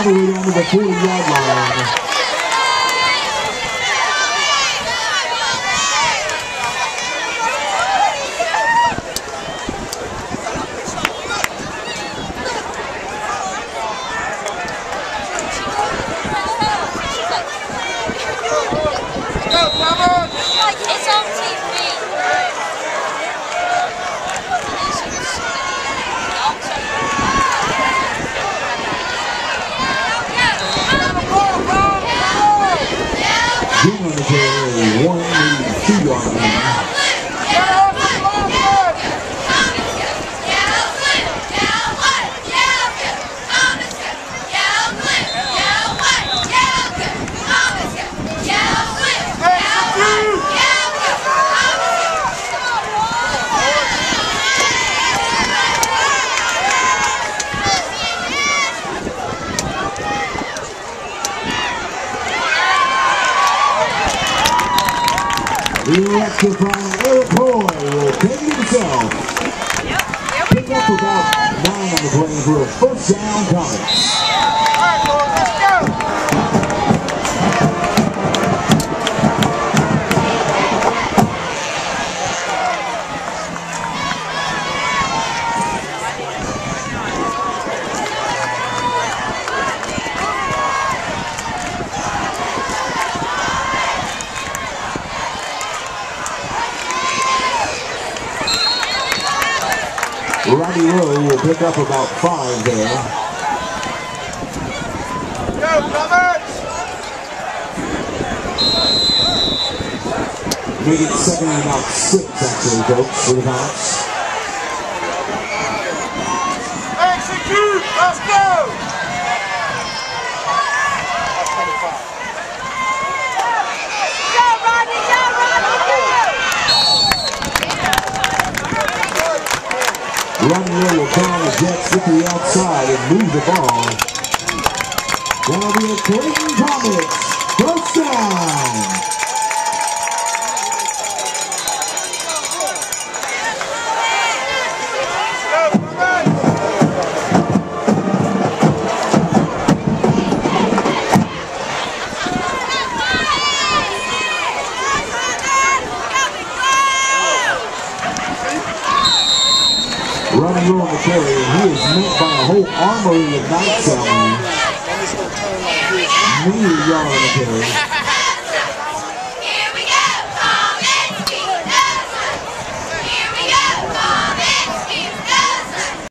all the way down to the 40-yard line. It's on TV. Joyner on the carry, 182-yard line. Electrifying Eric Hoy will take it himself. Pick up about 9 on the play for a first down Comets. Rodney Rowe will pick up about 5 there. Go, Comets! Make it second and about 6, actually, folks, for the Comets. Execute! Let's go! Rodney Rowe will call the Jets to the outside and move the ball. That'll be a Clayton Comets first down. Rodney Rowe on the carry, and he is met by a whole armory of Knightdale. Near yard on the carry.